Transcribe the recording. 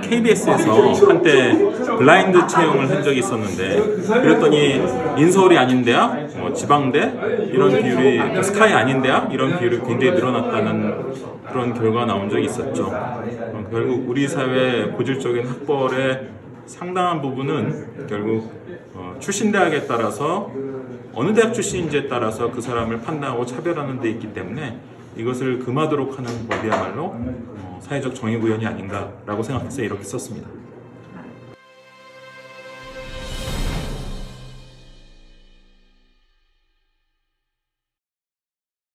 KBS에서 한때 블라인드 채용을 한 적이 있었는데, 그랬더니 인서울이 아닌 대학, 지방대 이런 비율이, 또 스카이 아닌 대학 이런 비율이 굉장히 늘어났다는 그런 결과가 나온 적이 있었죠. 결국 우리 사회의 고질적인 학벌의 상당한 부분은 결국 출신 대학에 따라서, 어느 대학 출신인지에 따라서 그 사람을 판단하고 차별하는 데 있기 때문에 이것을 금하도록 하는 법이야말로 사회적 정의구현이 아닌가라고 생각해서 이렇게 썼습니다.